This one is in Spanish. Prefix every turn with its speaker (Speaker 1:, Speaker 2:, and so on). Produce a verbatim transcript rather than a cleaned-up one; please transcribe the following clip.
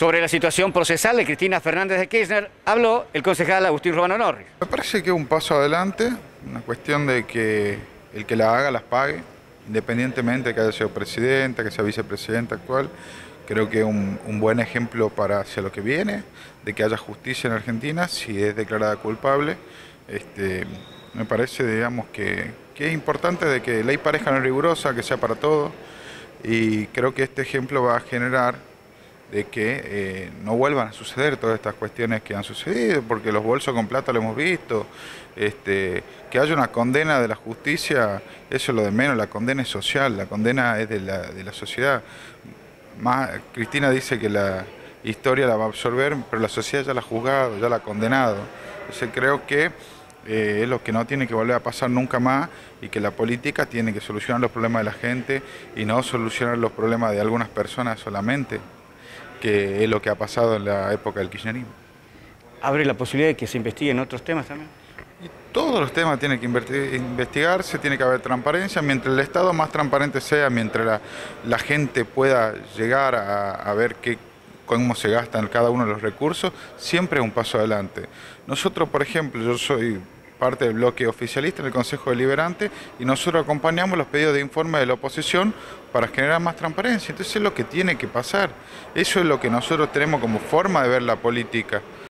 Speaker 1: Sobre la situación procesal de Cristina Fernández de Kirchner habló el concejal Agustín Romano Norris.
Speaker 2: Me parece que es un paso adelante, una cuestión de que el que la haga las pague, independientemente de que haya sido presidenta, que sea vicepresidenta actual. Creo que es un, un buen ejemplo para hacia lo que viene, de que haya justicia en Argentina si es declarada culpable. Este, me parece, digamos, que, que es importante de que la ley parezca no rigurosa, que sea para todos, y creo que este ejemplo va a generar de que eh, no vuelvan a suceder todas estas cuestiones que han sucedido, porque los bolsos con plata lo hemos visto, este, que haya una condena de la justicia, eso es lo de menos, la condena es social, la condena es de la, de la sociedad. Más, Cristina dice que la historia la va a absorber, pero la sociedad ya la ha juzgado, ya la ha condenado. Entonces creo que eh, es lo que no tiene que volver a pasar nunca más, y que la política tiene que solucionar los problemas de la gente y no solucionar los problemas de algunas personas solamente, que es lo que ha pasado en la época del kirchnerismo.
Speaker 1: ¿Abre la posibilidad de que se investiguen otros temas también?
Speaker 2: Y todos los temas tienen que investigarse, tiene que haber transparencia. Mientras el Estado más transparente sea, mientras la, la gente pueda llegar a, a ver qué, cómo se gastan cada uno de los recursos, siempre es un paso adelante. Nosotros, por ejemplo, yo soy parte del bloque oficialista en el Consejo Deliberante, y nosotros acompañamos los pedidos de informe de la oposición para generar más transparencia. Entonces es lo que tiene que pasar. Eso es lo que nosotros tenemos como forma de ver la política.